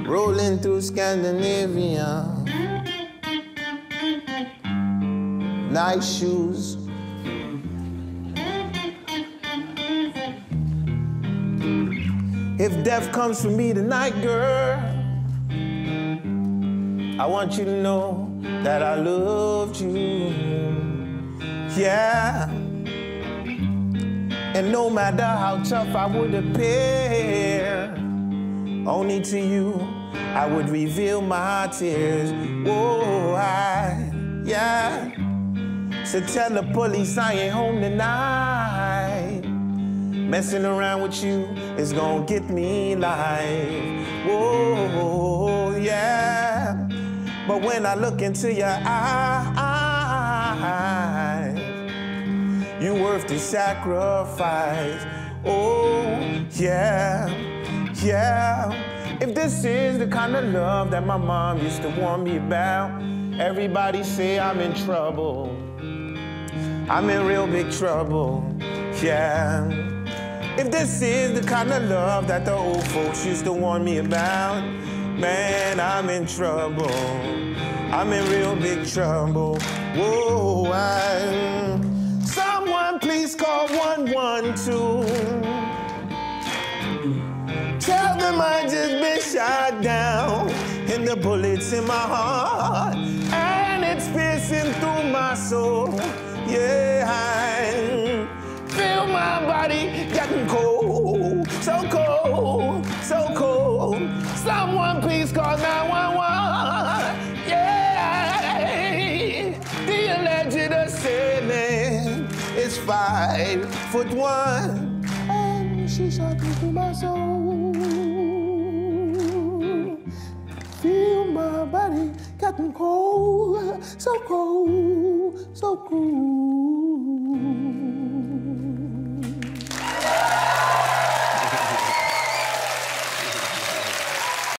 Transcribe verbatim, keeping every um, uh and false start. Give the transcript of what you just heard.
rolling through Scandinavia. Nice shoes. If death comes for me tonight, girl, I want you to know that I loved you, yeah. And no matter how tough I would appear, only to you I would reveal my tears. Whoa, I, yeah. So tell the police I ain't home tonight. Messing around with you is gonna get me life. Whoa, yeah. But when I look into your eyes, you worth the sacrifice. Oh, yeah, yeah. If this is the kind of love that my mom used to warn me about, everybody say I'm in trouble. I'm in real big trouble, yeah. If this is the kind of love that the old folks used to warn me about, man, I'm in trouble. I'm in real big trouble. Whoa, I... Someone please call one one two. Tell them I just been shot down, and the bullets in my heart, and it's piercing through my soul. Yeah, I feel my body getting cold, so cold, so cold. Someone please call nine one one. Yeah, the alleged assailant is five foot one, and she shot me through my soul. Feel my body getting cold, so cold, so cold.